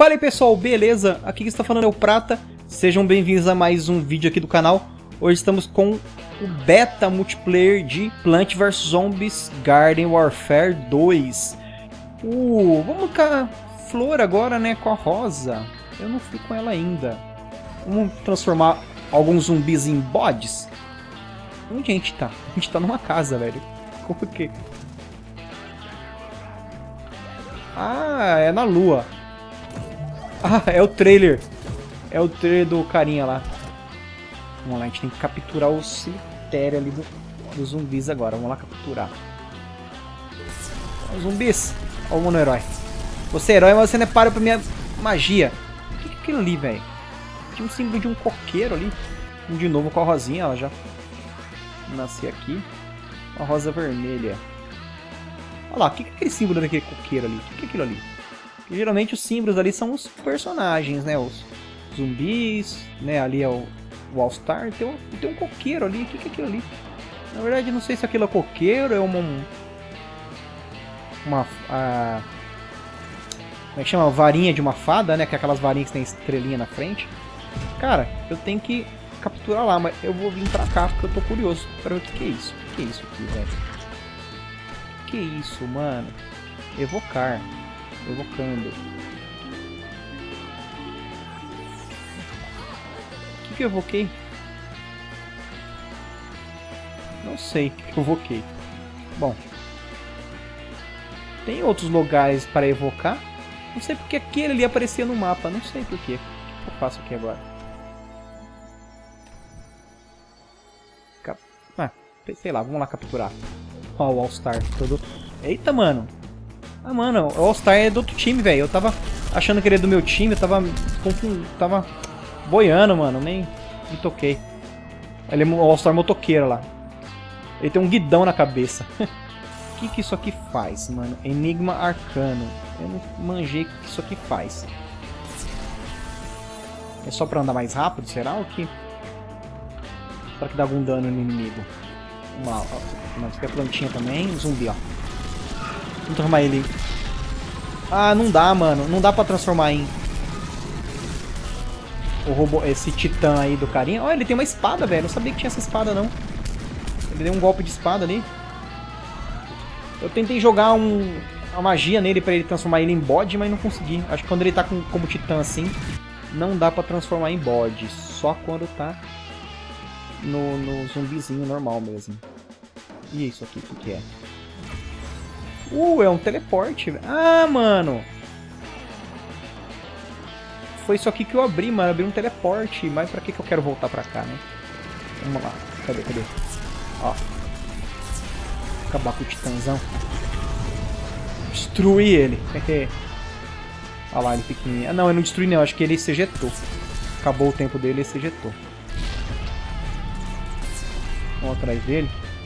Fala aí pessoal, beleza? Aqui que está falando é o Prata. Sejam bem-vindos a mais um vídeo aqui do canal. Hoje estamos com o beta multiplayer de Plants vs Zombies Garden Warfare 2. Vamos com a flor agora, né? Com a rosa. Eu não fui com ela ainda. Vamos transformar alguns zumbis em bodes? Onde a gente tá? A gente tá numa casa, velho. Como que... Ah, é na lua. Ah, é o trailer. É o trailer do carinha lá. Vamos lá, a gente tem que capturar o cemitério ali dos zumbis agora. Vamos lá capturar. Os zumbis. Olha o mono-herói. Você é herói, mas você não é para pra minha magia. O que é aquilo ali, velho? Tinha um símbolo de um coqueiro ali. De novo com a rosinha, ela já nasceu aqui. Uma rosa vermelha. Olha lá, o que é aquele símbolo daquele coqueiro ali? O que é aquilo ali? Porque, geralmente os símbolos ali são os personagens, né? Os zumbis, né? Ali é o All-Star. Tem um coqueiro ali. O que é aquilo ali? Na verdade, não sei se aquilo é coqueiro, é como é que chama? Varinha de uma fada, né? Que é aquelas varinhas que tem estrelinha na frente. Cara, eu tenho que capturar lá, mas eu vou vir pra cá porque eu tô curioso pra ver o que é isso. O que é isso aqui, velho? Que isso, mano? Evocar. Evocando. O que eu evoquei? Não sei o que eu evoquei. Bom. Tem outros lugares para evocar. Não sei porque aquele ali aparecia no mapa. Não sei porquê. O que eu faço aqui agora? Sei lá, vamos lá capturar. Ó, o All-Star. Eita, mano. Ah, mano, o All-Star é do outro time, velho. Eu tava achando que ele é do meu time. Eu tava boiando, mano. Nem me toquei. Ele é o All-Star motoqueiro lá. Ele tem um guidão na cabeça. O que isso aqui faz, mano? Enigma Arcano. Eu não manjei o que isso aqui faz. É só pra andar mais rápido, será? Ou que... Será que dá algum dano no inimigo? Vamos lá, ó. Não, isso aqui é plantinha também. Zumbi, ó. Vamos transformar ele. Ah, não dá, mano. Não dá pra transformar em... O robô, esse titã aí do carinha. Olha, ele tem uma espada, velho. Não sabia que tinha essa espada, não. Ele deu um golpe de espada ali. Eu tentei jogar uma magia nele pra ele transformar ele em bode, mas não consegui. Acho que quando ele tá como titã assim, não dá pra transformar em bode. Só quando tá no zumbizinho normal mesmo. E isso aqui, o que é? É um teleporte. Ah, mano. Foi isso aqui que eu abri, mano. Abri um teleporte. Mas pra que eu quero voltar pra cá, né? Vamos lá. Cadê? Ó. Acabar com o titãzão. Destruir ele. Olha lá, ele pequenininho. Ah, não, eu não destruí não. Acho que ele se ejetou. Acabou o tempo dele e se ejetou. Vamos atrás dele.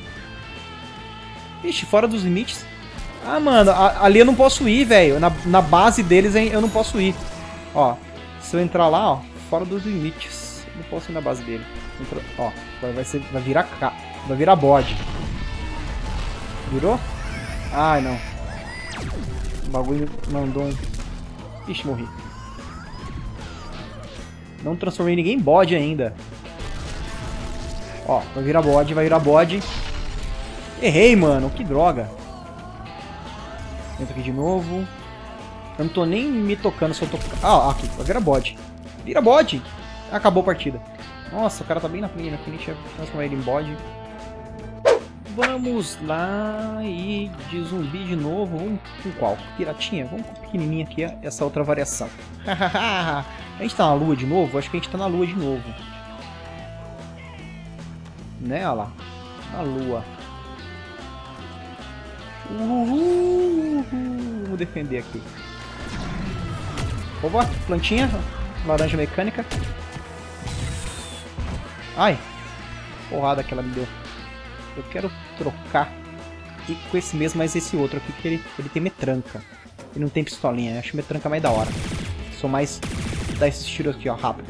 Ixi, fora dos limites. Ah, mano, ali eu não posso ir, velho. Na base deles eu não posso ir. Ó, se eu entrar lá, ó, fora dos limites. Eu não posso ir na base dele. Ó, agora vai virar bode. Virou? Ai, não. O bagulho mandou um... Ixi, morri. Não transformei ninguém em bode ainda. Ó, vai virar bode. Errei, mano. Que droga. Entra aqui de novo. Eu não tô nem me tocando se eu tô... Ah, aqui. Vai virar bode. Vira bode. Acabou a partida. Nossa, o cara tá bem na frente. Eu vou transformar ele em bode. Vamos lá e de zumbi de novo. Vamos com qual? Piratinha? Vamos com pequenininha aqui, essa outra variação. A gente tá na lua de novo? Acho que a gente tá na lua de novo. Né, olha lá. Na lua. Vamos defender aqui. Opa, plantinha. Laranja mecânica. Ai. Porrada que ela me deu. Eu quero trocar e com esse mesmo, mas esse outro aqui, que ele tem metranca. Ele não tem pistolinha, eu acho metranca mais da hora. Sou mais dar esses tiros aqui, ó, rápido.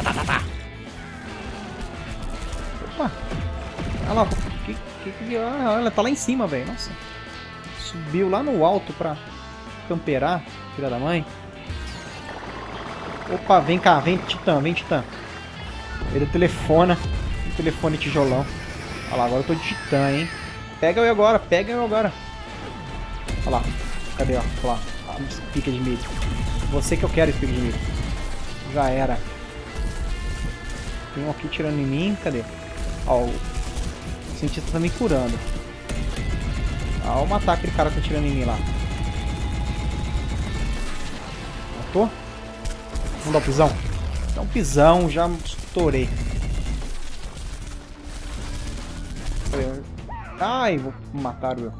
Opa! Olha lá, ela tá lá em cima, velho. Nossa. Subiu lá no alto pra camperar, filha da mãe. Opa, vem cá, vem Titã, vem Titã. Ele telefona. O telefone tijolão. Olha lá, agora eu tô de Titã, hein. Pega eu agora, pega eu agora. Olha lá. Cadê, ó? Olha lá. Pica de milho. Você que eu quero, pica de milho. Já era. Tem um aqui tirando em mim. Cadê? Ó, o cientista tá me curando. Ah, vou matar aquele cara que tá tirando em mim lá. Matou? Vamos dar um pisão? Dá um pisão, já estourei. Ai, vou matar o...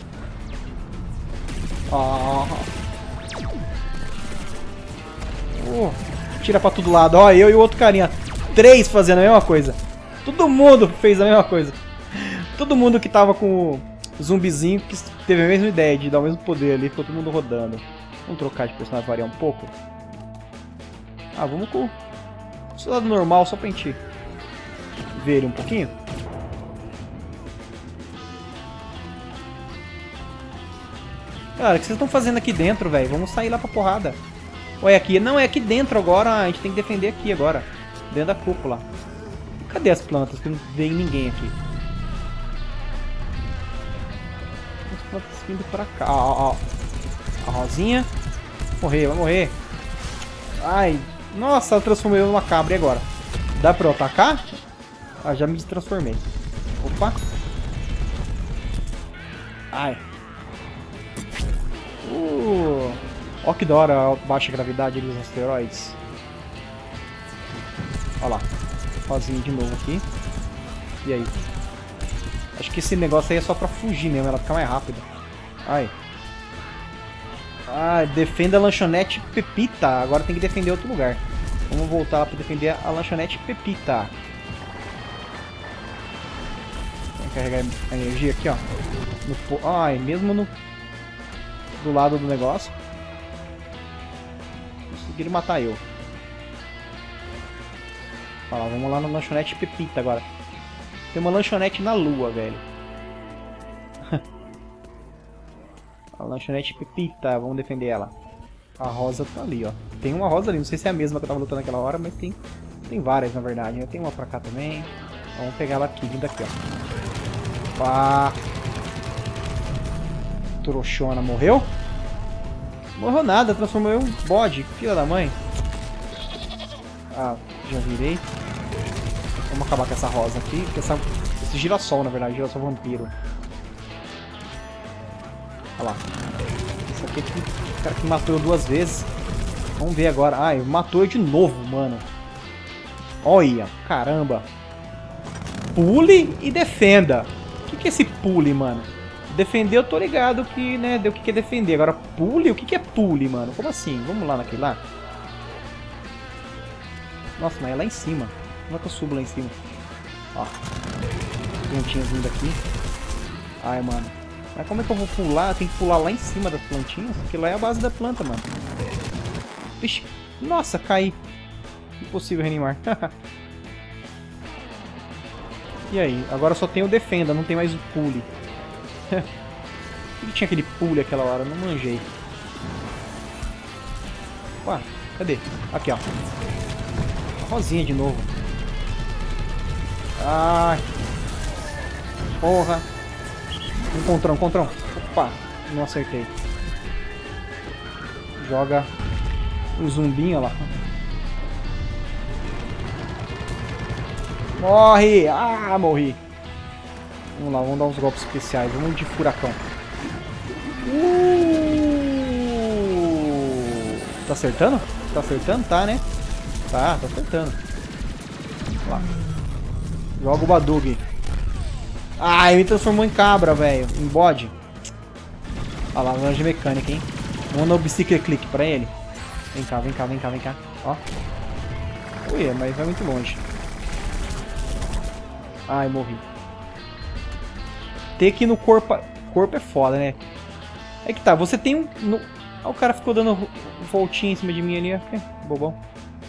Tira pra todo lado. Ó, eu e o outro carinha. 3 fazendo a mesma coisa. Todo mundo fez a mesma coisa. Todo mundo que tava com o zumbizinho que teve a mesma ideia de dar o mesmo poder ali. Ficou todo mundo rodando. Vamos trocar de personagem, variar um pouco. Ah, vamos com o soldado normal, só pra gente ver ele um pouquinho. Cara, o que vocês estão fazendo aqui dentro, velho? Vamos sair lá pra porrada. Ué, aqui. Não, é aqui dentro agora. A gente tem que defender aqui agora. Dentro da cúpula. Cadê as plantas? Que não vem ninguém aqui. As plantas vindo pra cá. Ó, ó. A rosinha. Morrer, vai morrer. Ai. Nossa, eu transformei numa cabra. E agora? Dá pra eu atacar? Ah, já me transformei. Opa. Ai. Ó que da hora a baixa gravidade dos asteroides. Olha lá. Rosinha de novo aqui. E aí? Acho que esse negócio aí é só pra fugir mesmo, ela fica mais rápida. Ai. Ah, defenda a lanchonete Pepita. Agora tem que defender outro lugar. Vamos voltar lá pra defender a lanchonete Pepita. Vamos carregar a energia aqui, ó. Ai, mesmo no... do lado do negócio. Conseguiram matar eu. Olha lá, vamos lá na lanchonete Pepita agora. Tem uma lanchonete na lua, velho. A lanchonete Pepita, vamos defender ela. A rosa tá ali, ó. Tem uma rosa ali, não sei se é a mesma que eu tava lutando naquela hora, mas tem várias na verdade. Tem uma pra cá também. Vamos pegar ela aqui, vindo aqui, ó. Pá. Trouxona, morreu? Morreu nada, transformou eu em bode, filha da mãe. Ah, já virei. Vamos acabar com essa rosa aqui, esse girassol, na verdade, girassol vampiro. Olha lá. Esse aqui é o cara que matou eu 2 vezes. Vamos ver agora. Ai, matou eu de novo, mano. Olha, caramba. Pule e defenda. O que é esse pule, mano? Defender eu tô ligado que, né, deu o que é defender. Agora, pule? O que é pule, mano? Como assim? Vamos lá naquele lá? Nossa, mas é lá em cima. Como é que eu subo lá em cima? Ó. Plantinhas vindo aqui. Ai, mano. Mas como é que eu vou pular? Tem que pular lá em cima das plantinhas? Porque lá é a base da planta, mano. Vixe. Nossa, caí. Impossível reanimar. E aí? Agora só tem o defenda, não tem mais o pule. Por que tinha aquele pule aquela hora? Não manjei. Ué, cadê? Aqui, ó. A rosinha de novo. Ai. Porra. Encontrão. Opa, não acertei. Joga um zumbinho lá. Morre! Ah, morri. Vamos lá, vamos dar uns golpes especiais. Vamos de furacão. Tá acertando? Tá acertando? Tá, né? Tá acertando. Vamos lá. Joga o Badug. Ah, ele me transformou em cabra, velho. Em bode. Olha lá, laranja mecânica, hein? Vamos dar o Bicycle Click pra ele. Vem cá. Ó. Ui, mas vai muito longe. Ai, morri. Ter que ir no corpo... Corpo é foda, né? É que tá, você tem um... Ah, o cara ficou dando voltinha em cima de mim ali. Bobão.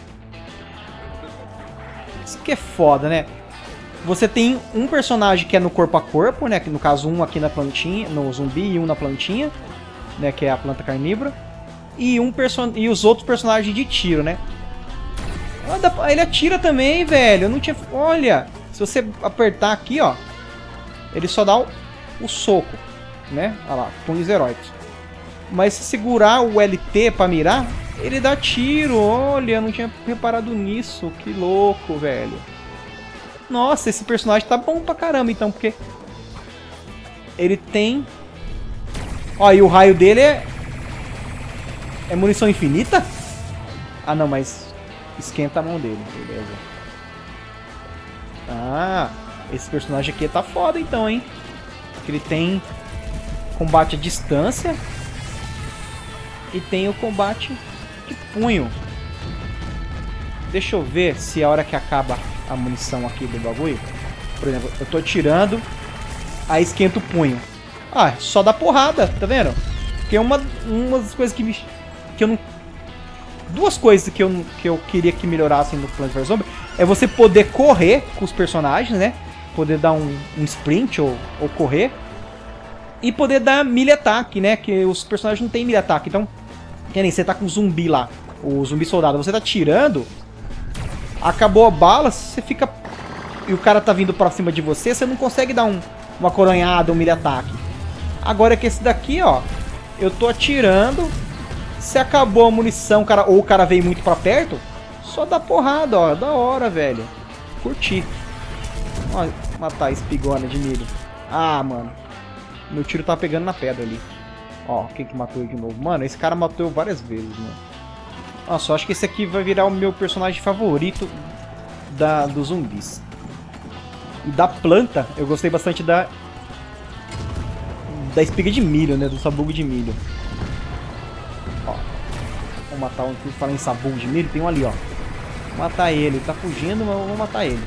Isso que é foda, né? Você tem um personagem que é no corpo a corpo, né? Que no caso um aqui na plantinha, no zumbi, e um na plantinha, né? Que é a planta carnívora. E os outros personagens de tiro, né? Ah, ele atira também, velho. Eu não tinha... Olha, se você apertar aqui, ó, ele só dá o soco, né? Olha lá, punhos heróicos. Mas se segurar o LT pra mirar, ele dá tiro. Olha, eu não tinha reparado nisso. Que louco, velho. Nossa, esse personagem tá bom pra caramba, então, porque ele tem... Ó, e o raio dele é munição infinita? Ah, não, mas esquenta a mão dele, beleza. Ah, esse personagem aqui tá foda, então, hein? Porque ele tem combate à distância e tem o combate de punho. Deixa eu ver se a hora que acaba a munição aqui do bagulho, por exemplo, eu tô atirando, aí esquenta o punho. Ah, só dá porrada, tá vendo? Porque uma das coisas que eu não... Duas coisas que eu queria que melhorassem no Plants vs Zombies é você poder correr com os personagens, né? Poder dar um sprint ou correr. E poder dar melee ataque, né? Que os personagens não tem melee ataque. Então, que nem você tá com um zumbi lá, o zumbi soldado, você tá tirando, acabou a bala, você fica... E o cara tá vindo pra cima de você, você não consegue dar uma coronhada, um melee ataque. Agora é que esse daqui, ó, eu tô atirando, se acabou a munição, ou o cara veio muito pra perto, só dá porrada, ó, da hora, velho. Curti. Ó, matar a espigona de milho. Ah, mano. Meu tiro tá pegando na pedra ali. Ó, quem que matou ele de novo? Mano, esse cara matou eu várias vezes, mano. Nossa, eu acho que esse aqui vai virar o meu personagem favorito dos zumbis. E da planta, eu gostei bastante da espiga de milho, né? Do sabugo de milho. Ó, vou matar um que fala em sabugo de milho. Tem um ali, ó. Vou matar ele. Ele tá fugindo, mas eu vou matar ele.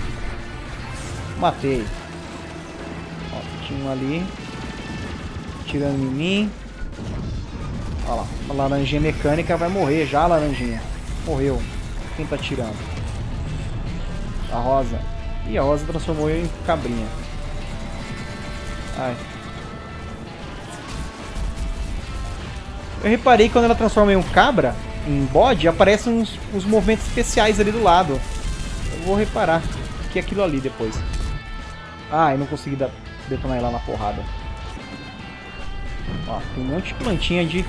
Matei. Ó, tinha um ali. Tirando em mim. Olha lá. A laranjinha mecânica vai morrer já, a laranjinha. Morreu. Quem tá tirando? A rosa. Ih, a rosa transformou eu em cabrinha. Ai. Eu reparei que quando ela transforma em um cabra, em bode, aparecem uns movimentos especiais ali do lado. Eu vou reparar que é aquilo ali depois. Ah, eu não consegui detonar ela na porrada. Ó, tem um monte de plantinha de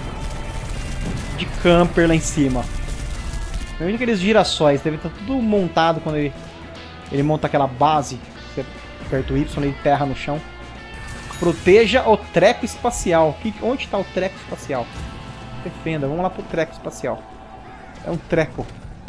camper lá em cima. Veja aqueles girassóis, deve estar tudo montado quando ele monta aquela base. Você aperta o Y, ele enterra no chão. Proteja o treco espacial. Onde está o treco espacial? Defenda, vamos lá pro treco espacial. É um treco.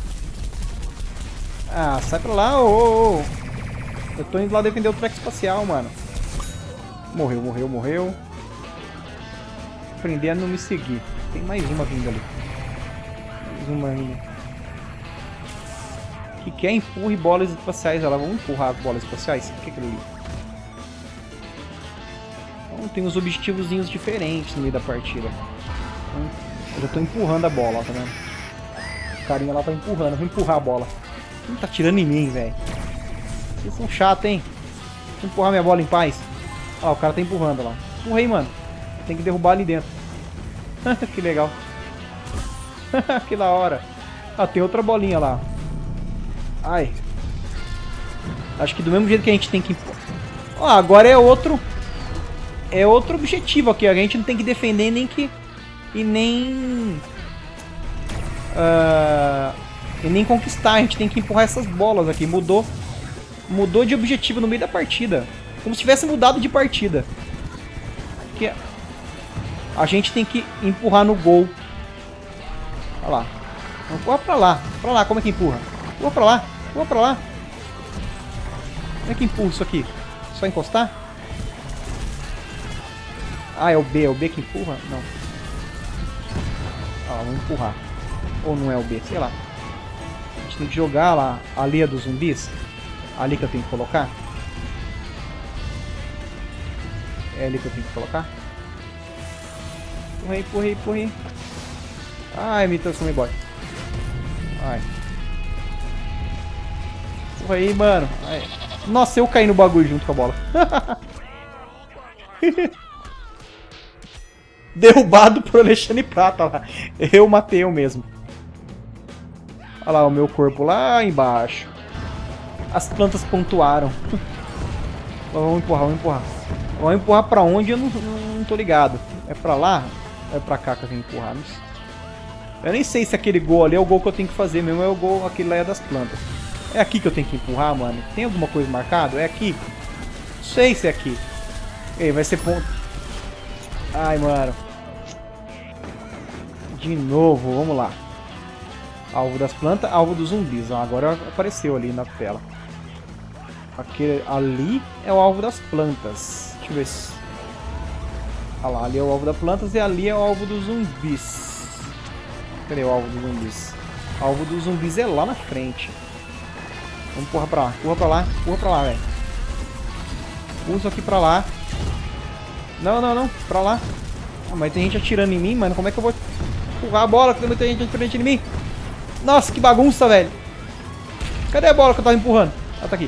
Ah, sai pra lá, ô. Eu tô indo lá defender o treco espacial, mano. Morreu, morreu, morreu. Aprender a não me seguir. Tem mais uma vindo ali. Mais uma ainda. O que é? Empurre bolas espaciais. Olha lá, vamos empurrar as bolas espaciais. O que é aquilo ali? Então, tem uns objetivozinhos diferentes no meio da partida. Então, eu já tô empurrando a bola, ó, tá vendo? O carinha lá tá empurrando. Eu vou empurrar a bola. Quem tá tirando em mim, velho? Vocês são chatos, hein? Deixa eu empurrar minha bola em paz. Ó, o cara tá empurrando lá. Empurrei, mano. Tem que derrubar ali dentro. Que legal. Que da hora. Ah, tem outra bolinha lá. Ai. Acho que do mesmo jeito que a gente tem que... Ó, agora é outro... É outro objetivo aqui. A gente não tem que defender nem que... E nem conquistar. A gente tem que empurrar essas bolas aqui. Mudou de objetivo no meio da partida. Como se tivesse mudado de partida. Porque a gente tem que empurrar no gol. Olha lá. Empurra pra lá. Pra lá, como é que empurra? Empurra pra lá. Empurra pra lá. Como é que empurra isso aqui? Só encostar? Ah, é o B. É o B que empurra? Não. Ah, vamos empurrar. Ou não é o B? Sei lá. A gente tem que jogar lá a linha dos zumbis. Ali que eu tenho que colocar. É ali que eu tenho que colocar. Empurrei, empurrei, empurrei. Ai, me transformei em bot. Ai. Empurra aí, mano. Ai. Nossa, eu caí no bagulho junto com a bola. Derrubado por Alexandre Prata lá. Eu matei eu mesmo. Olha lá o meu corpo lá embaixo. As plantas pontuaram. Vamos empurrar, vamos empurrar. Vamos empurrar pra onde? Eu não tô ligado. É pra lá? Ou é pra cá que eu tenho que empurrar? Não sei. Eu nem sei se aquele gol ali é o gol que eu tenho que fazer mesmo. É o gol, aquele lá é das plantas. É aqui que eu tenho que empurrar, mano? Tem alguma coisa marcada? É aqui? Não sei se é aqui. Ei, vai ser ponto. Ai, mano. De novo, vamos lá. Alvo das plantas, alvo dos zumbis. Agora apareceu ali na tela. Aquele ali é o alvo das plantas. Deixa eu ver se... Olha lá, ali é o alvo das plantas e ali é o alvo dos zumbis. Cadê o alvo dos zumbis? O alvo dos zumbis é lá na frente. Vamos empurrar pra lá, empurra pra lá, velho. Usa aqui pra lá. Não, pra lá. Ah, mas tem gente atirando em mim, mano. Como é que eu vou empurrar a bola? Tem muita gente atirando em mim. Nossa, que bagunça, velho. Cadê a bola que eu tava empurrando? Ah, tá aqui.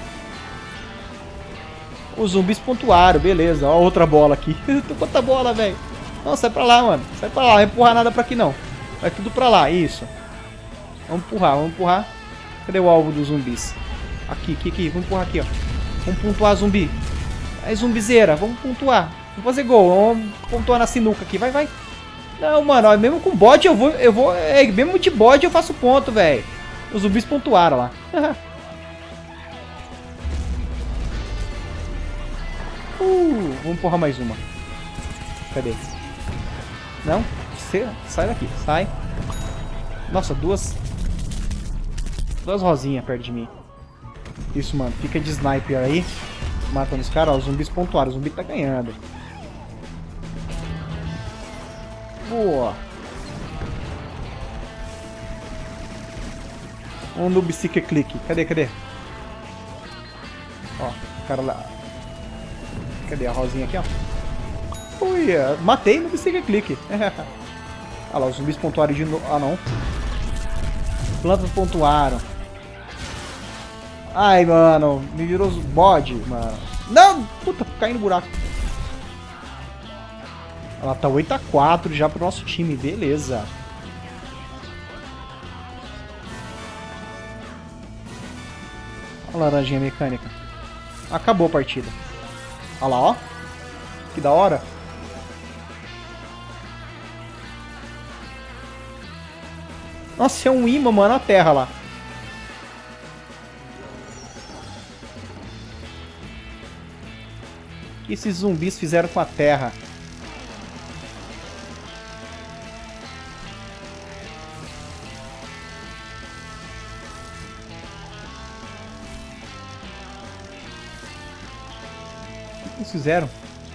Os zumbis pontuaram, beleza. Ó, outra bola aqui. Quanta bola, velho. Não, sai pra lá, mano. Sai pra lá, não vai empurrar nada pra aqui, não. Vai tudo pra lá, isso. Vamos empurrar, vamos empurrar. Cadê o alvo dos zumbis? Aqui. Vamos empurrar aqui, ó. Vamos pontuar zumbi. Aí, zumbizeira, vamos pontuar. Vamos fazer gol, vamos pontuar na sinuca aqui. Vai. Não, mano, ó, mesmo com bode eu vou... mesmo de bode eu faço ponto, velho. Os zumbis pontuaram lá. Vamos empurrar mais uma. Cadê? Não? Você sai daqui, sai. Nossa, duas rosinhas perto de mim. Isso, mano. Fica de sniper aí. Matando os caras. Ó, os zumbis pontuaram. O zumbi tá ganhando. Boa. Um noob seeker click. Cadê? Ó, o cara lá. Cadê a rosinha aqui, ó? Ui, matei no seeker click. Olha lá, os zumbis pontuaram de novo. Ah, não. Plantas pontuaram. Ai, mano. Me virou bode, mano. Não! Puta, caí no buraco. Ela tá 8-4 já pro nosso time. Beleza. Olha a laranjinha mecânica. Acabou a partida. Olha lá, ó. Que da hora. Nossa, é um imã, mano, na terra lá. O que esses zumbis fizeram com a terra? O que eles fizeram?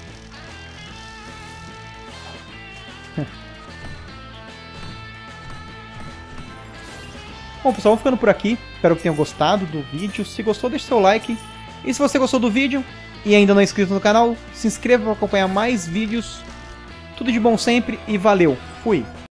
Bom, pessoal, vamos ficando por aqui. Espero que tenham gostado do vídeo. Se gostou, deixe seu like. E se você gostou do vídeo e ainda não é inscrito no canal, se inscreva para acompanhar mais vídeos. Tudo de bom sempre e valeu. Fui!